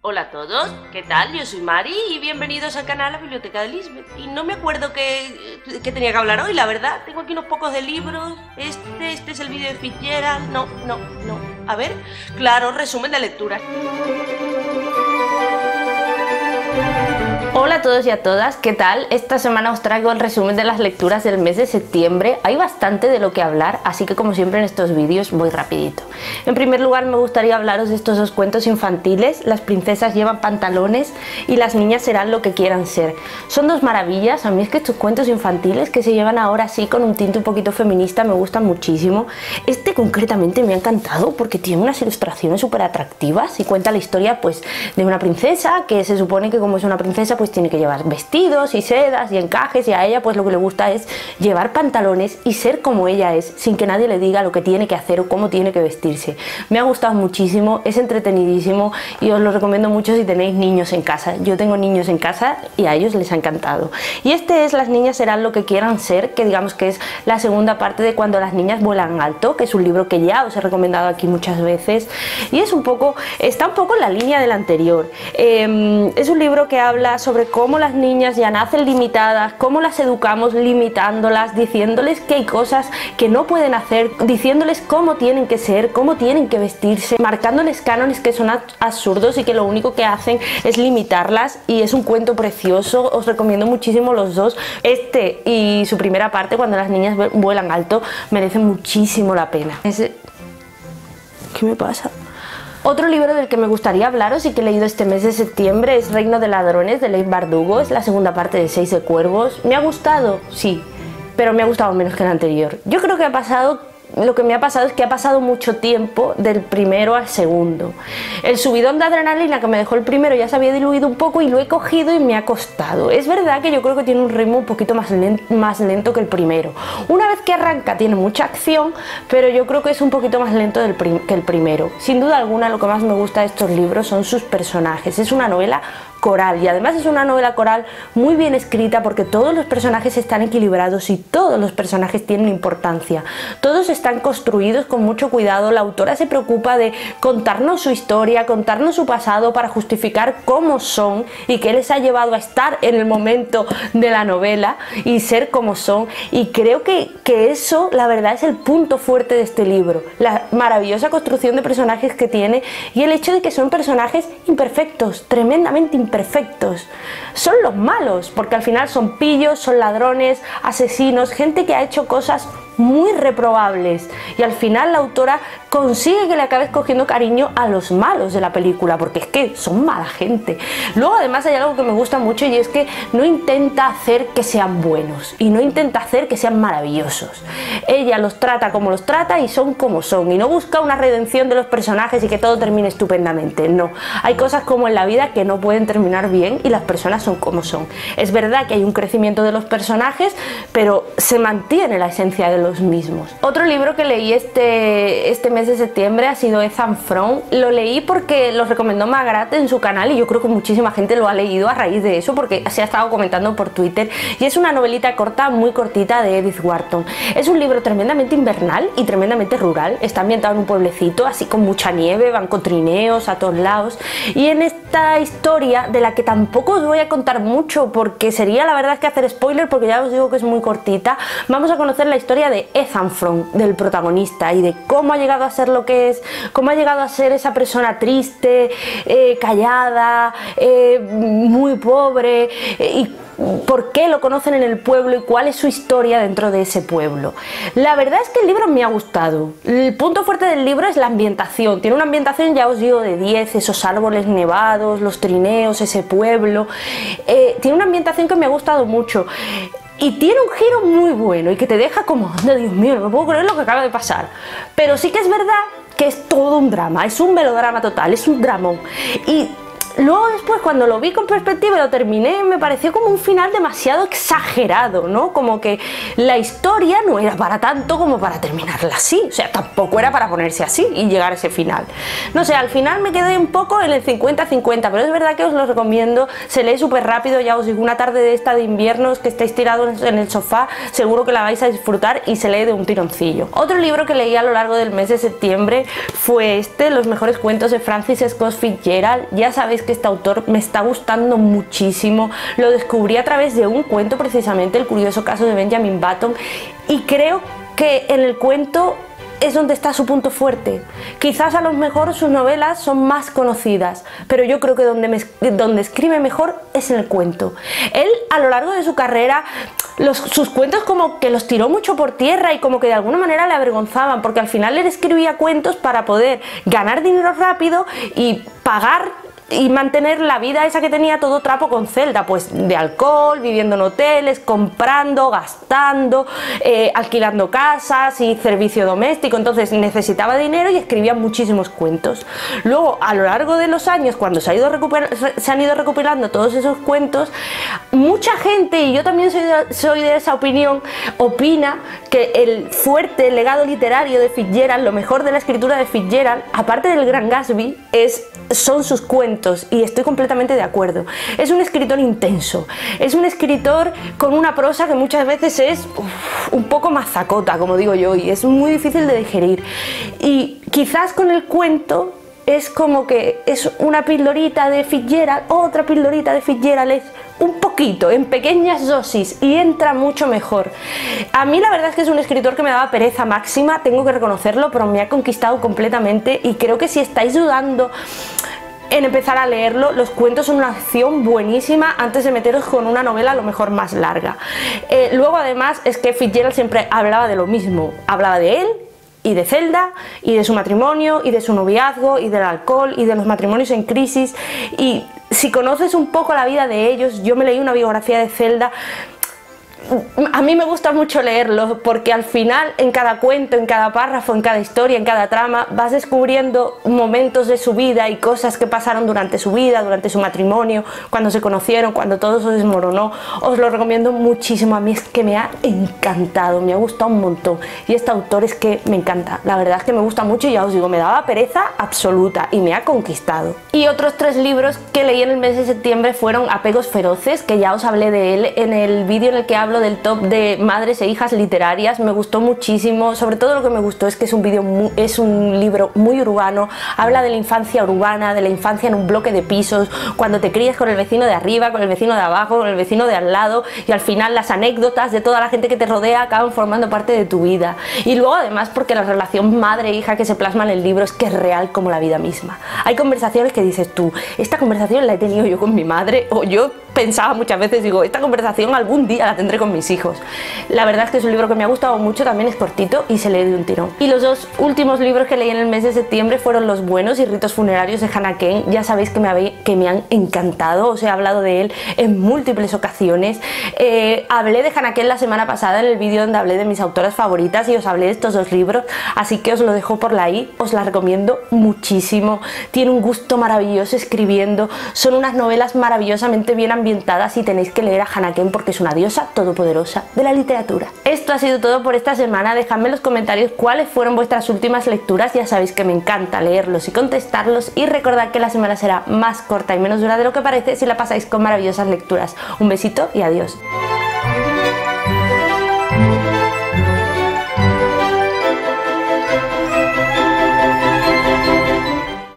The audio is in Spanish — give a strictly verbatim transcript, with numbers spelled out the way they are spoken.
Hola a todos, ¿qué tal? Yo soy Mari y bienvenidos al canal La Biblioteca de Lisbeth. Y no me acuerdo qué, qué tenía que hablar hoy, la verdad. Tengo aquí unos pocos de libros. Este, este es el vídeo de Fitzgerald. No, no, no. A ver, claro, resumen de lecturas. Hola a todos y a todas, ¿qué tal? Esta semana os traigo el resumen de las lecturas del mes de septiembre. Hay bastante de lo que hablar, así que como siempre en estos vídeos voy rapidito. En primer lugar me gustaría hablaros de estos dos cuentos infantiles, Las princesas llevan pantalones y Las niñas serán lo que quieran ser. Son dos maravillas. A mí es que estos cuentos infantiles que se llevan ahora así con un tinte un poquito feminista me gustan muchísimo. Este concretamente me ha encantado porque tiene unas ilustraciones súper atractivas y cuenta la historia pues de una princesa que se supone que como es una princesa pues tiene que llevar vestidos y sedas y encajes, y a ella pues lo que le gusta es llevar pantalones y ser como ella es, sin que nadie le diga lo que tiene que hacer o cómo tiene que vestirse. Me ha gustado muchísimo, es entretenidísimo y os lo recomiendo mucho si tenéis niños en casa. Yo tengo niños en casa y a ellos les ha encantado. Y este es Las niñas serán lo que quieran ser, que digamos que es la segunda parte de Cuando las niñas vuelan alto, que es un libro que ya os he recomendado aquí muchas veces y es un poco, está un poco en la línea del anterior. Eh, es un libro que habla sobre sobre cómo las niñas ya nacen limitadas, cómo las educamos limitándolas, diciéndoles que hay cosas que no pueden hacer, diciéndoles cómo tienen que ser, cómo tienen que vestirse, marcándoles cánones que son absurdos y que lo único que hacen es limitarlas, y es un cuento precioso. Os recomiendo muchísimo los dos, este y su primera parte, Cuando las niñas vuelan alto, merecen muchísimo la pena. Ese... ¿Qué me pasa? Otro libro del que me gustaría hablaros y que he leído este mes de septiembre es Reino de ladrones, de Leigh Bardugo. Es la segunda parte de Seis de cuervos. ¿Me ha gustado? Sí, pero me ha gustado menos que el anterior. Yo creo que ha pasado... Lo que me ha pasado es que ha pasado mucho tiempo del primero al segundo. El subidón de adrenalina que me dejó el primero ya se había diluido un poco y lo he cogido y me ha costado. Es verdad que yo creo que tiene un ritmo un poquito más lento, más lento que el primero. Una vez que arranca tiene mucha acción, pero yo creo que es un poquito más lento del prim que el primero. Sin duda alguna lo que más me gusta de estos libros son sus personajes. Es una novela coral y además es una novela coral muy bien escrita porque todos los personajes están equilibrados y todos los personajes tienen importancia. Todos están construidos con mucho cuidado. La autora se preocupa de contarnos su historia, contarnos su pasado para justificar cómo son y qué les ha llevado a estar en el momento de la novela y ser como son, y creo que, que eso la verdad es el punto fuerte de este libro, la maravillosa construcción de personajes que tiene y el hecho de que son personajes imperfectos, tremendamente imperfectos. Perfectos. Son los malos, porque al final son pillos, son ladrones, asesinos, gente que ha hecho cosas muy reprobables, y al final la autora consigue que le acabes cogiendo cariño a los malos de la película, porque es que son mala gente. Luego además hay algo que me gusta mucho y es que no intenta hacer que sean buenos y no intenta hacer que sean maravillosos. Ella los trata como los trata y son como son, y no busca una redención de los personajes y que todo termine estupendamente. No, hay cosas como en la vida que no pueden terminar bien y las personas son como son. Es verdad que hay un crecimiento de los personajes, pero se mantiene la esencia de los mismos. Otro libro que leí este, este mes de septiembre ha sido Ethan Frome. Lo leí porque lo recomendó Magrat en su canal y yo creo que muchísima gente lo ha leído a raíz de eso porque se ha estado comentando por Twitter, y es una novelita corta, muy cortita, de Edith Wharton. Es un libro tremendamente invernal y tremendamente rural. Está ambientado en un pueblecito así con mucha nieve, van con trineos a todos lados, y en esta historia, de la que tampoco os voy a contar mucho porque sería la verdad que hacer spoiler, porque ya os digo que es muy cortita, vamos a conocer la historia de de Ethan Frome, del protagonista, y de cómo ha llegado a ser lo que es, cómo ha llegado a ser esa persona triste, eh, callada, eh, muy pobre, eh, y por qué lo conocen en el pueblo y cuál es su historia dentro de ese pueblo. La verdad es que el libro me ha gustado. El punto fuerte del libro es la ambientación. Tiene una ambientación, ya os digo, de diez, esos árboles nevados, los trineos, ese pueblo. Eh, tiene una ambientación que me ha gustado mucho. Y tiene un giro muy bueno y que te deja como, oh, Dios mío, no me puedo creer lo que acaba de pasar. Pero sí que es verdad que es todo un drama, es un melodrama total, es un dramón. Y luego después, cuando lo vi con perspectiva y lo terminé, me pareció como un final demasiado exagerado, ¿no? Como que la historia no era para tanto como para terminarla así. O sea, tampoco era para ponerse así y llegar a ese final. No sé, al final me quedé un poco en el cincuenta cincuenta, pero es verdad que os lo recomiendo. Se lee súper rápido, ya os digo, una tarde de esta de inviernos que estáis tirados en el sofá, seguro que la vais a disfrutar y se lee de un tironcillo. Otro libro que leí a lo largo del mes de septiembre fue este, Los mejores cuentos de Francis Scott Fitzgerald. Ya sabéis que este autor me está gustando muchísimo. Lo descubrí a través de un cuento, precisamente, El curioso caso de Benjamin Button, y creo que en el cuento es donde está su punto fuerte. Quizás a lo mejor sus novelas son más conocidas, pero yo creo que donde, me, donde escribe mejor es en el cuento. Él, a lo largo de su carrera, los, sus cuentos como que los tiró mucho por tierra y como que de alguna manera le avergonzaban, porque al final él escribía cuentos para poder ganar dinero rápido y pagar y mantener la vida esa que tenía todo trapo con Zelda, pues de alcohol, viviendo en hoteles, comprando, gastando, eh, alquilando casas y servicio doméstico. Entonces necesitaba dinero y escribía muchísimos cuentos. Luego, a lo largo de los años, cuando se, ha ido se han ido recopilando todos esos cuentos, mucha gente, y yo también soy de, soy de esa opinión, opina que el fuerte legado literario de Fitzgerald, lo mejor de la escritura de Fitzgerald, aparte del Gran Gatsby, es, son sus cuentos. Y estoy completamente de acuerdo. Es un escritor intenso, es un escritor con una prosa que muchas veces es uf, un poco mazacota, como digo yo, y es muy difícil de digerir. Y quizás con el cuento es como que es una pildorita de Fitzgerald, otra pildorita de Fitzgerald, es un poquito, en pequeñas dosis, y entra mucho mejor. A mí la verdad es que es un escritor que me daba pereza máxima, tengo que reconocerlo, pero me ha conquistado completamente, y creo que si estáis dudando en empezar a leerlo, los cuentos son una opción buenísima antes de meteros con una novela a lo mejor más larga. Eh, luego además es que Fitzgerald siempre hablaba de lo mismo, hablaba de él y de Zelda y de su matrimonio y de su noviazgo y del alcohol y de los matrimonios en crisis, y si conoces un poco la vida de ellos, yo me leí una biografía de Zelda. A mí me gusta mucho leerlo porque al final en cada cuento, en cada párrafo, en cada historia, en cada trama vas descubriendo momentos de su vida y cosas que pasaron durante su vida, durante su matrimonio, cuando se conocieron, cuando todo se desmoronó. Os lo recomiendo muchísimo, a mí es que me ha encantado, me ha gustado un montón, y este autor es que me encanta, la verdad es que me gusta mucho y ya os digo, me daba pereza absoluta y me ha conquistado. Y otros tres libros que leí en el mes de septiembre fueron Apegos feroces, que ya os hablé de él en el vídeo en el que hablo del top de madres e hijas literarias. Me gustó muchísimo, sobre todo lo que me gustó es que es un vídeo muy, es un libro muy urbano, habla de la infancia urbana, de la infancia en un bloque de pisos, cuando te crías con el vecino de arriba, con el vecino de abajo, con el vecino de al lado, y al final las anécdotas de toda la gente que te rodea acaban formando parte de tu vida. Y luego además porque la relación madre-hija que se plasma en el libro es que es real como la vida misma. Hay conversaciones que dices tú, esta conversación la he tenido yo con mi madre, o yo pensaba muchas veces, digo, esta conversación algún día la tendré con mis hijos. La verdad es que es un libro que me ha gustado mucho, también es cortito y se lee de un tirón. Y los dos últimos libros que leí en el mes de septiembre fueron Los buenos y Ritos funerarios de Hannah Kane. Ya sabéis que me, habe, que me han encantado, os he hablado de él en múltiples ocasiones. Eh, hablé de Hannah Kane la semana pasada en el vídeo donde hablé de mis autoras favoritas y os hablé de estos dos libros, así que os lo dejo por ahí, os la recomiendo muchísimo. Tiene un gusto maravilloso escribiendo, son unas novelas maravillosamente bien ambientadas y tenéis que leer a Hannah Kane porque es una diosa todopoderosa de la literatura. Esto ha sido todo por esta semana, dejadme en los comentarios cuáles fueron vuestras últimas lecturas, ya sabéis que me encanta leerlos y contestarlos, y recordad que la semana será más corta y menos dura de lo que parece si la pasáis con maravillosas lecturas. Un besito y adiós.